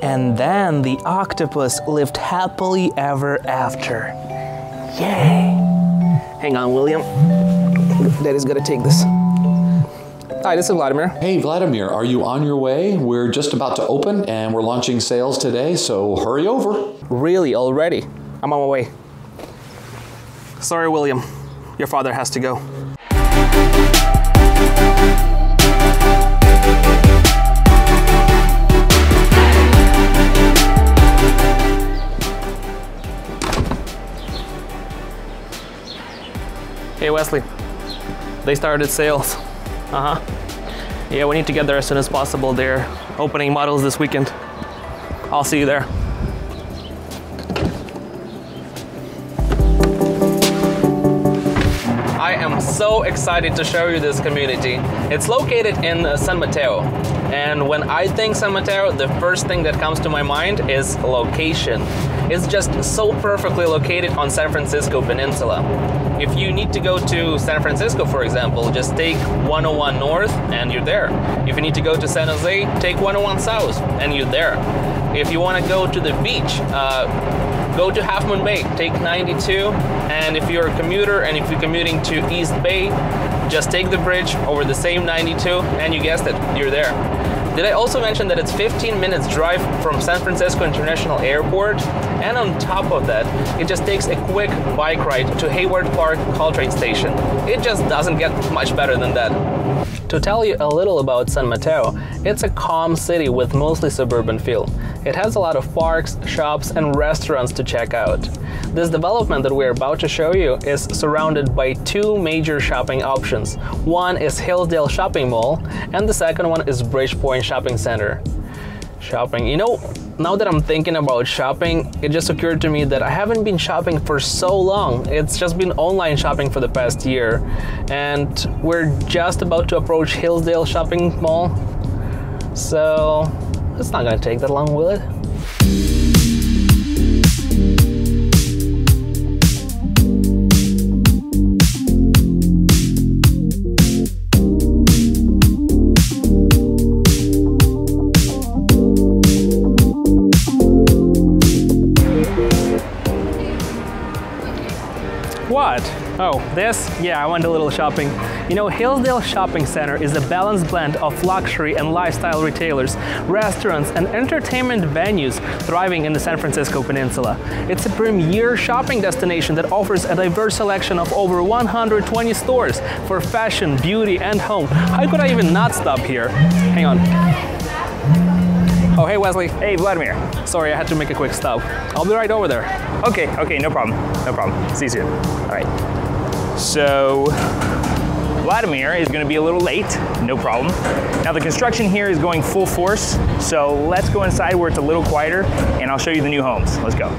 And then the octopus lived happily ever after. Yay! Hang on, William. Daddy's gotta take this. Hi, this is Vladimir. Hey, Vladimir, are you on your way? We're just about to open and we're launching sales today, so hurry over. Really, already? I'm on my way. Sorry, William. Your father has to go. Hey Wesley, they started sales. Yeah, we need to get there as soon as possible. They're opening models this weekend. I'll see you there. I am so excited to show you this community. It's located in San Mateo. And when I think San Mateo, the first thing that comes to my mind is location. It's just so perfectly located on San Francisco Peninsula. If you need to go to San Francisco, for example, just take 101 North and you're there. If you need to go to San Jose, take 101 South and you're there. If you want to go to the beach, go to Half Moon Bay, take 92, and if you're a commuter and if you're commuting to East Bay, just take the bridge over the same 92 and you guessed it, you're there. Did I also mention that it's 15 minutes drive from San Francisco International Airport, and on top of that, it just takes a quick bike ride to Hayward Park Caltrain station. It just doesn't get much better than that. To tell you a little about San Mateo, it's a calm city with mostly suburban feel. It has a lot of parks, shops, and restaurants to check out. This development that we're about to show you is surrounded by two major shopping options. One is Hillsdale Shopping Mall, and the second one is Bridgepoint Shopping Center. Shopping. You know, now that I'm thinking about shopping, it just occurred to me that I haven't been shopping for so long. It's just been online shopping for the past year. And we're just about to approach Hillsdale Shopping Mall. So it's not gonna take that long, will it? What? Oh, this? Yeah, I went a little shopping. You know, Hillsdale Shopping Center is a balanced blend of luxury and lifestyle retailers, restaurants, and entertainment venues thriving in the San Francisco Peninsula. It's a premier shopping destination that offers a diverse selection of over 120 stores for fashion, beauty, and home. How could I even not stop here? Hang on. Oh, hey Wesley. Hey Vladimir. Sorry, I had to make a quick stop. I'll be right over there. Okay, no problem. See you soon. All right. So, Vladimir is going to be a little late, no problem. Now the construction here is going full force, so let's go inside where it's a little quieter and I'll show you the new homes. Let's go.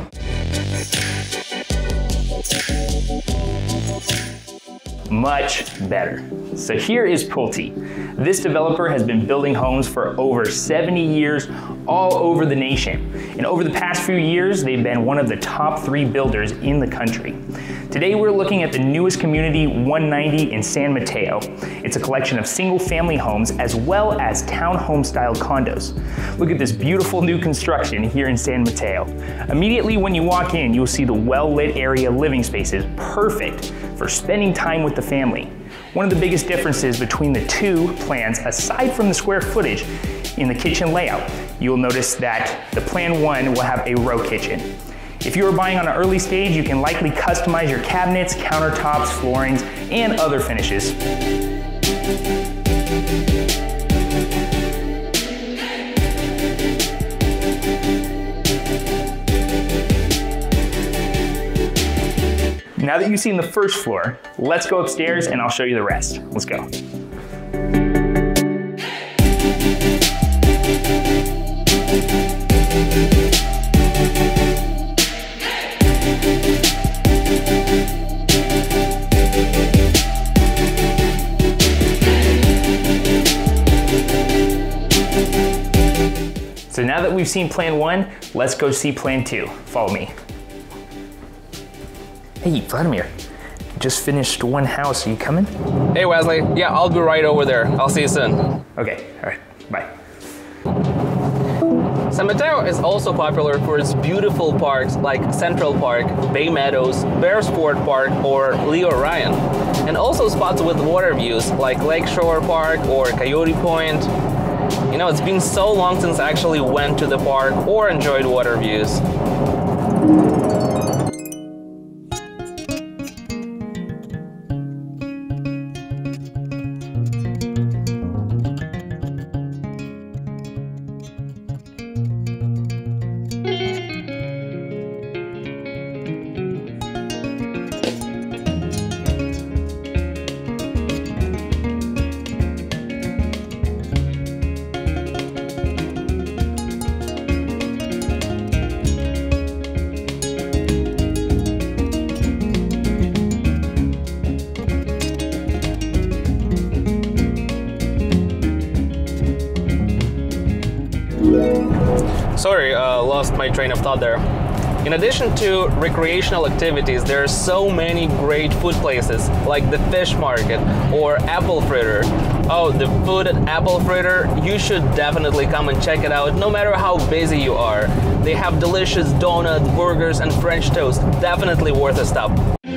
Much better. So here is Pulte. This developer has been building homes for over 70 years all over the nation. And over the past few years, they've been one of the top 3 builders in the country. Today, we're looking at the newest community, 190 in San Mateo. It's a collection of single-family homes as well as townhome-style condos. Look at this beautiful new construction here in San Mateo. Immediately when you walk in, you'll see the well-lit area living spaces, perfect for spending time with the family. One of the biggest differences between the two plans, aside from the square footage in the kitchen layout, you'll notice that the Plan 1 will have a row kitchen. If you are buying on an early stage, you can likely customize your cabinets, countertops, floorings, and other finishes. Now that you've seen the first floor, let's go upstairs and I'll show you the rest. Let's go. So now that we've seen Plan 1, let's go see Plan 2. Follow me. Hey, Vladimir, just finished one house. Are you coming? Hey, Wesley. Yeah, I'll be right over there. I'll see you soon. Okay, all right, bye. San Mateo is also popular for its beautiful parks like Central Park, Bay Meadows, Beresford Park, or Leo Ryan, and also spots with water views like Lakeshore Park or Coyote Point. You know, it's been so long since I actually went to the park or enjoyed water views. Sorry, lost my train of thought there. In addition to recreational activities, there are so many great food places like the Fish Market or Apple Fritter. Oh, the food at Apple Fritter, you should definitely come and check it out no matter how busy you are. They have delicious donuts, burgers, and French toast. Definitely worth a stop.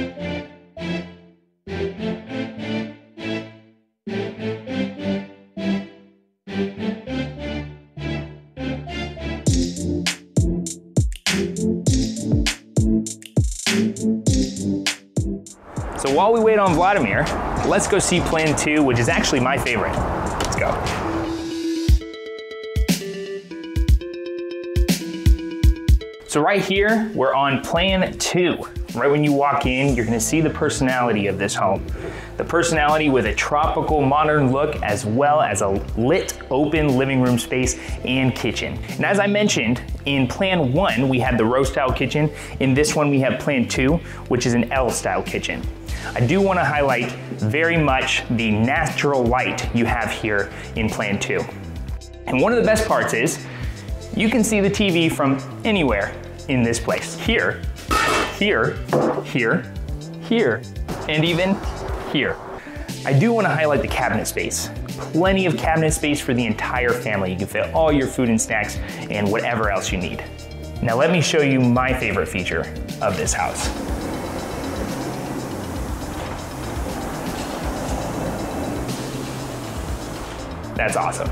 So while we wait on Vladimir, let's go see Plan 2, which is actually my favorite. Let's go. So right here, we're on Plan 2. Right when you walk in, you're gonna see the personality of this home. The personality with a tropical modern look, as well as a lit open living room space and kitchen. And as I mentioned, in Plan 1, we had the row style kitchen. In this one, we have Plan 2, which is an L style kitchen. I do want to highlight very much the natural light you have here in Plan 2. And one of the best parts is you can see the TV from anywhere in this place. Here, here, here, here, and even here. I do want to highlight the cabinet space. Plenty of cabinet space for the entire family. You can fit all your food and snacks and whatever else you need. Now let me show you my favorite feature of this house. That's awesome.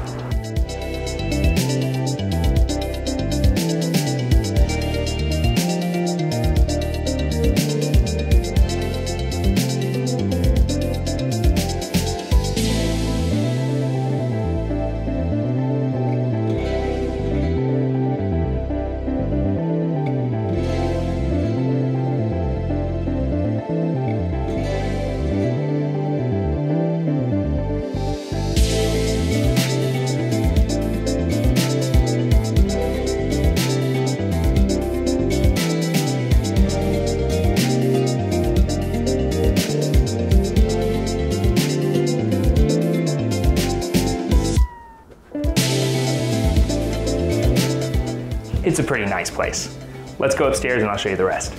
It's a pretty nice place. Let's go upstairs and I'll show you the rest.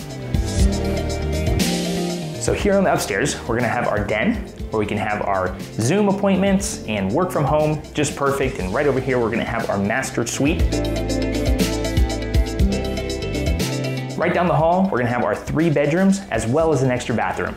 So here on the upstairs, we're gonna have our den, where we can have our Zoom appointments and work from home, just perfect. And right over here, we're gonna have our master suite. Right down the hall, we're gonna have our 3 bedrooms, as well as an extra bathroom.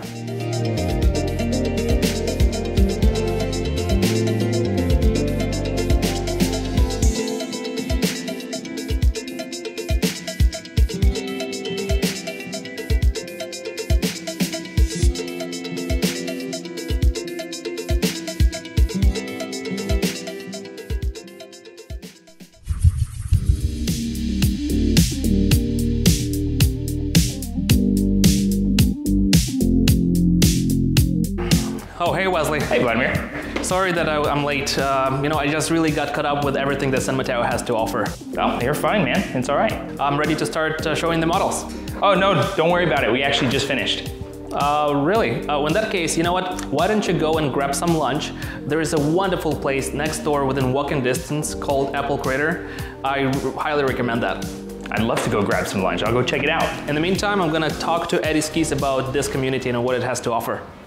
Oh, hey Wesley. Hey Vladimir. Sorry that I'm late. I just really got caught up with everything that San Mateo has to offer. Oh, you're fine, man. It's all right. I'm ready to start showing the models. Oh, no, don't worry about it. We actually just finished. Really? In that case, you know what? Why don't you go and grab some lunch? There is a wonderful place next door within walking distance called Apple Fritter. I highly recommend that. I'd love to go grab some lunch. I'll go check it out. In the meantime, I'm gonna talk to Eddie Skis about this community and what it has to offer.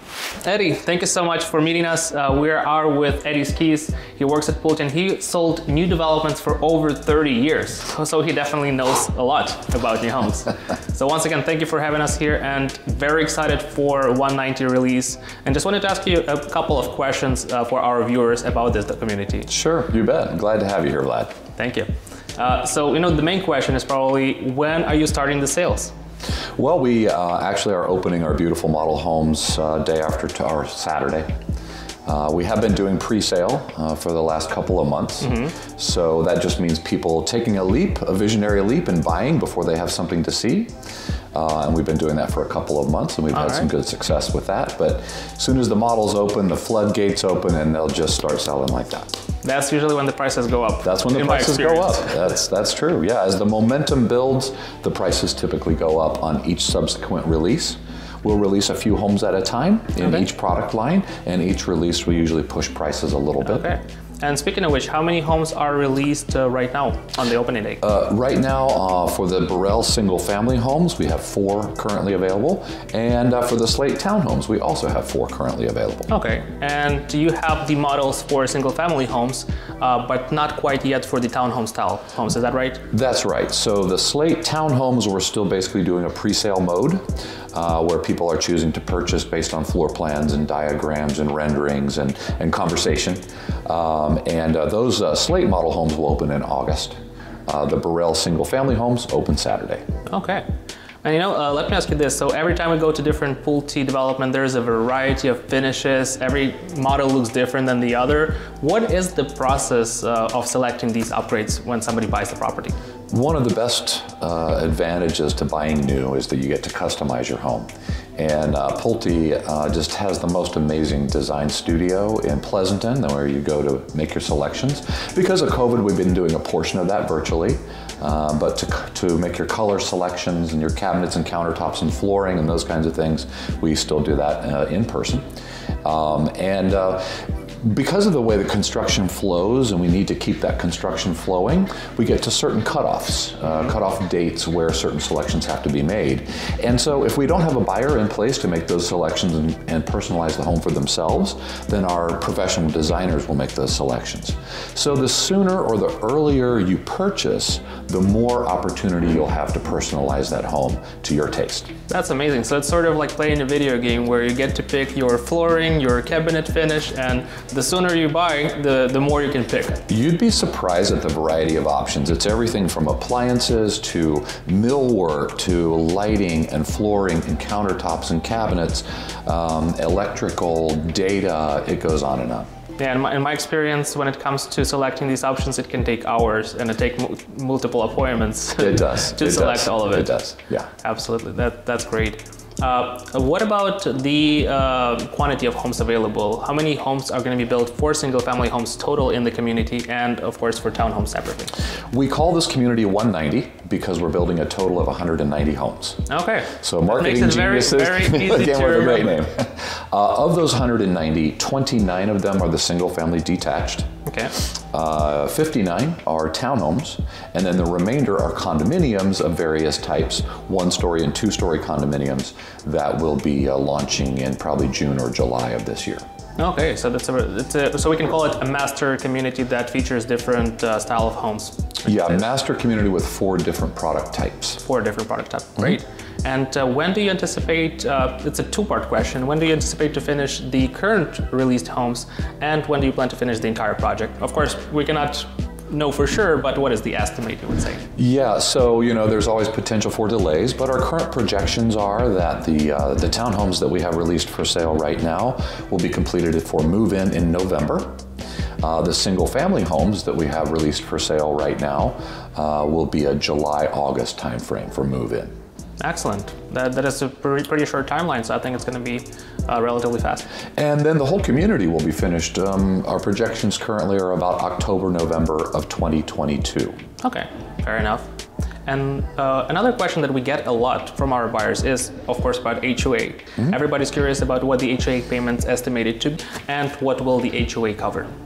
Eddie, thank you so much for meeting us. We are with Eddie Skis. He works at Pulte and he sold new developments for over 30 years. So he definitely knows a lot about new homes. So once again, thank you for having us here and very excited for 190 release. And just wanted to ask you a couple of questions for our viewers about this community. Sure, you bet. I'm glad to have you here, Vlad. Thank you. So, the main question is probably, when are you starting the sales? Well, we actually are opening our beautiful model homes day after our Saturday. We have been doing pre-sale for the last couple of months. So that just means people taking a visionary leap and buying before they have something to see. And we've been doing that for a couple of months and we've had some good success with that. But as soon as the models open, the floodgates open and they'll just start selling like that. That's usually when the prices go up. That's when the prices go up. That's true. Yeah, as the momentum builds, the prices typically go up on each subsequent release. We'll release a few homes at a time in each product line, and each release we usually push prices a little bit. Okay. And speaking of which, how many homes are released right now on the opening day? Right now, for the Burrell single family homes, we have 4 currently available. And for the Slate townhomes, we also have 4 currently available. Okay. And do you have the models for single family homes, but not quite yet for the townhome style homes, is that right? That's right. So the Slate townhomes, we're still basically doing a pre-sale mode. Where people are choosing to purchase based on floor plans and diagrams and renderings and conversation. Those Slate model homes will open in August. The Burrell single family homes open Saturday. Okay. And let me ask you this. So every time we go to different Pulte development, there's a variety of finishes. Every model looks different than the other. What is the process of selecting these upgrades when somebody buys the property? One of the best advantages to buying new is that you get to customize your home. And Pulte just has the most amazing design studio in Pleasanton, where you go to make your selections. Because of COVID, we've been doing a portion of that virtually. But to make your color selections and your cabinets and countertops and flooring and those kinds of things, we still do that in person. Because of the way the construction flows, and we need to keep that construction flowing, we get to certain cutoffs, cutoff dates where certain selections have to be made. And so if we don't have a buyer in place to make those selections and personalize the home for themselves, then our professional designers will make those selections. So the sooner or the earlier you purchase, the more opportunity you'll have to personalize that home to your taste. That's amazing. So it's sort of like playing a video game where you get to pick your flooring, your cabinet finish, and the sooner you buy, the more you can pick. You'd be surprised at the variety of options. It's everything from appliances to millwork to lighting and flooring and countertops and cabinets, electrical, data, it goes on and on. Yeah, in my experience, when it comes to selecting these options, it can take hours and it takes multiple appointments. It does. to select all of it. It does, yeah. Absolutely, that's great. What about the quantity of homes available? How many homes are going to be built for single family homes total in the community and of course for townhomes separately? We call this community 190 because we're building a total of 190 homes. Okay. So marketing geniuses, very easy again, to with a great remember. name. Of those 190, 29 of them are the single family detached. Okay. 59 are townhomes, and then the remainder are condominiums of various types, 1-story and 2-story condominiums that will be launching in probably June or July of this year. Okay, so so we can call it a master community that features different style of homes. Yeah, master community with 4 different product types. 4 different product types, great. And when do you anticipate, it's a 2-part question, when do you anticipate to finish the current released homes and when do you plan to finish the entire project? Of course, we cannot know for sure, but what is the estimate, you would say? Yeah, so there's always potential for delays, but our current projections are that the townhomes that we have released for sale right now will be completed for move-in in November. The single family homes that we have released for sale right now will be a July-August timeframe for move-in. Excellent. That is a pretty short timeline, so I think it's going to be relatively fast. And then the whole community will be finished. Our projections currently are about October, November of 2022. Okay, fair enough. And another question that we get a lot from our buyers is, of course, about HOA. Everybody's curious about what the HOA payments estimated to be and what will the HOA cover.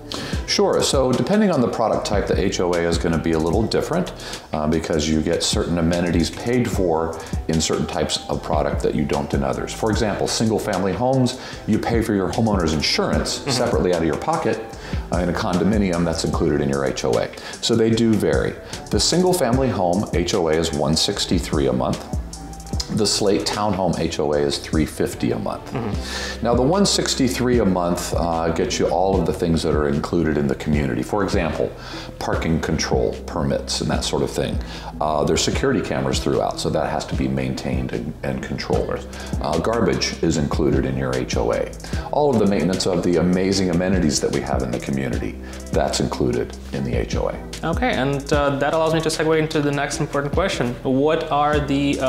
Sure. So depending on the product type, the HOA is going to be a little different because you get certain amenities paid for in certain types of product that you don't in others. For example, single-family homes, you pay for your homeowner's insurance separately out of your pocket. In a condominium, that's included in your HOA. So they do vary. The single-family home HOA is $163 a month. The Slate Townhome HOA is $350 a month. Now the $163 a month gets you all of the things that are included in the community. For example, parking control permits and that sort of thing. There's security cameras throughout, so that has to be maintained and controlled. Garbage is included in your HOA. All of the maintenance of the amazing amenities that we have in the community, that's included in the HOA. Okay, and that allows me to segue into the next important question. What are the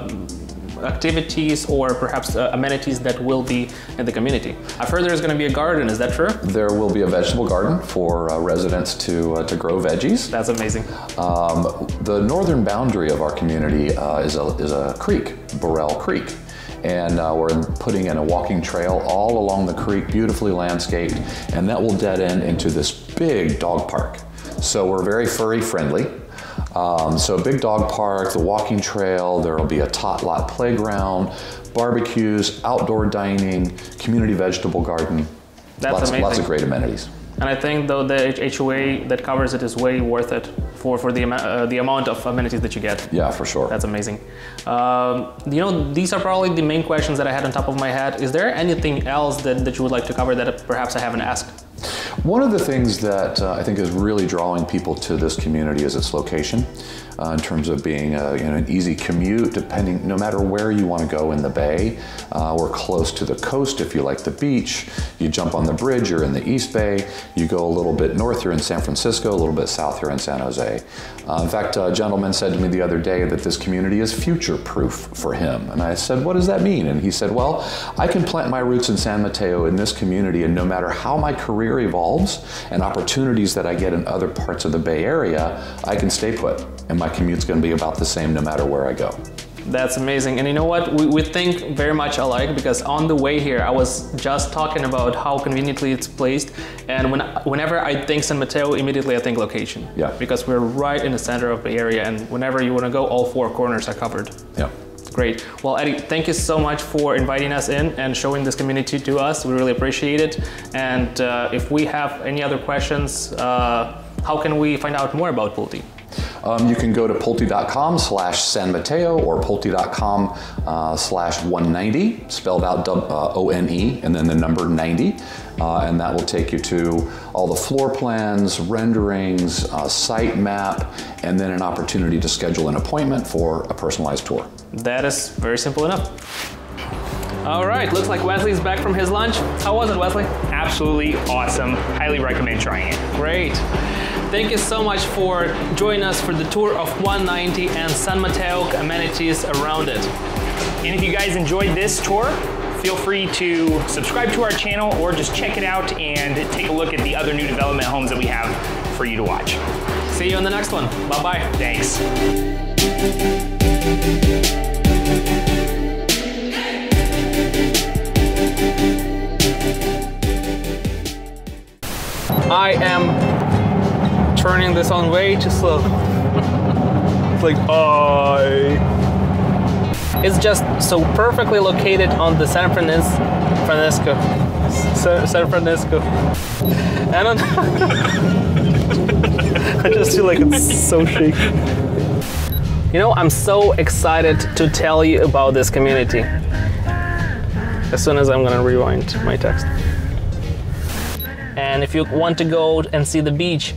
activities or perhaps amenities that will be in the community? I've heard there's going to be a garden, is that true? There will be a vegetable garden for residents to grow veggies. That's amazing. The northern boundary of our community is a creek, Burrell Creek. And we're putting in a walking trail all along the creek, beautifully landscaped, and that will dead end into this big dog park. So we're very furry friendly. So big dog park, the walking trail, there will be a tot lot playground, barbecues, outdoor dining, community vegetable garden. That's amazing. Lots of great amenities. And I think though the HOA that covers it is way worth it for the amount of amenities that you get. Yeah, for sure. That's amazing. You know, these are probably the main questions that I had on top of my head. Is there anything else that you would like to cover that perhaps I haven't asked? One of the things that I think is really drawing people to this community is its location. In terms of being an easy commute, no matter where you want to go in the Bay. We're close to the coast if you like the beach. You jump on the bridge, you're in the East Bay. You go a little bit north, you're in San Francisco, a little bit south, you're in San Jose. In fact, a gentleman said to me the other day that this community is future-proof for him. And I said, what does that mean? And he said, well, I can plant my roots in San Mateo in this community, and no matter how my career evolves and opportunities that I get in other parts of the Bay Area, I can stay put. And my commute's going to be about the same no matter where I go. That's amazing. And you know what? We think very much alike, because on the way here, I was just talking about how conveniently it's placed. And whenever I think San Mateo, immediately I think location. Yeah. Because we're right in the center of the area, and whenever you want to go, all four corners are covered. Yeah. Great. Well, Eddie, thank you so much for inviting us in and showing this community to us. We really appreciate it. And if we have any other questions, how can we find out more about Pulte? You can go to pulte.com/San Mateo or pulte.com/190, spelled out O-N-E, and then the number 90. And that will take you to all the floor plans, renderings, site map, and then an opportunity to schedule an appointment for a personalized tour. That is very simple enough. All right, looks like Wesley's back from his lunch. How was it, Wesley? Absolutely awesome. Highly recommend trying it. Great. Thank you so much for joining us for the tour of 190 and San Mateo amenities around it. And if you guys enjoyed this tour, feel free to subscribe to our channel or just check it out and take a look at the other new development homes that we have for you to watch. See you on the next one. Bye-bye. Thanks. I am turning this on way too slow. It's like, it's just so perfectly located on the San Francisco. I don't know. I just feel like it's so shaky. You know, I'm so excited to tell you about this community. As soon as I'm gonna rewind my text. And if you want to go and see the beach,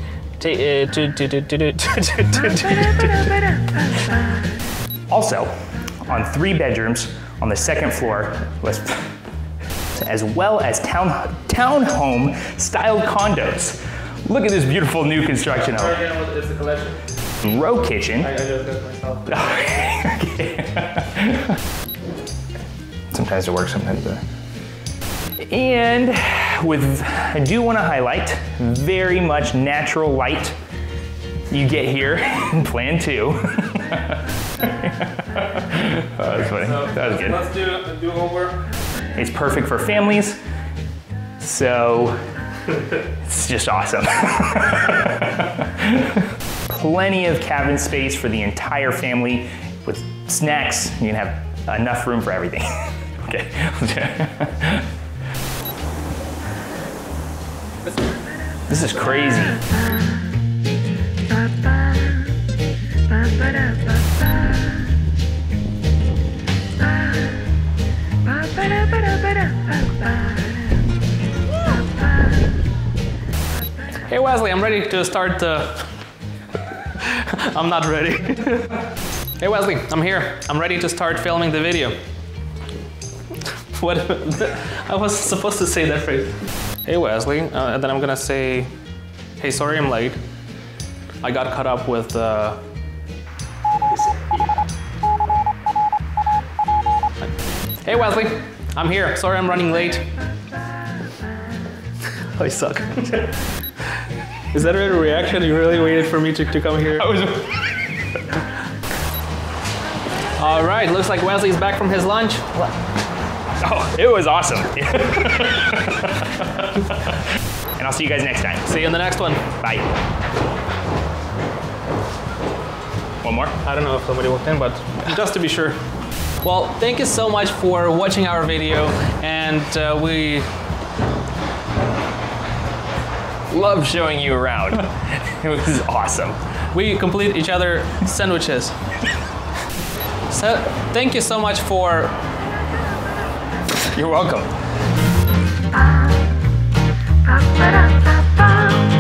also, on 3 bedrooms on the second floor, as well as townhome styled condos. Look at this beautiful new construction home. It's the collection. Row kitchen. I just got myself. Okay. Sometimes it works, sometimes it doesn't. And I do want to highlight very much natural light you get here in Plan 2. Oh, that's funny. So that was good. Let's do over. It's perfect for families. So It's just awesome. Plenty of cabin space for the entire family. With snacks, you can have enough room for everything. Okay. This is crazy. Hey Wesley, I'm ready to start the... I'm not ready. Hey Wesley, I'm here. I'm ready to start filming the video. What? I was supposed to say that phrase. Hey Wesley, and then I'm gonna say, hey, sorry I'm late. I got caught up with Hey Wesley, I'm here. Sorry I'm running late. I suck. Is that a reaction? You really waited for me to come here? All right, looks like Wesley's back from his lunch. Oh, it was awesome. And I'll see you guys next time. See you in the next one. Bye. One more? I don't know if somebody walked in, but just to be sure. Well, thank you so much for watching our video, and we love showing you around. It was awesome. We complete each other sandwiches. So, thank you so much for... You're welcome.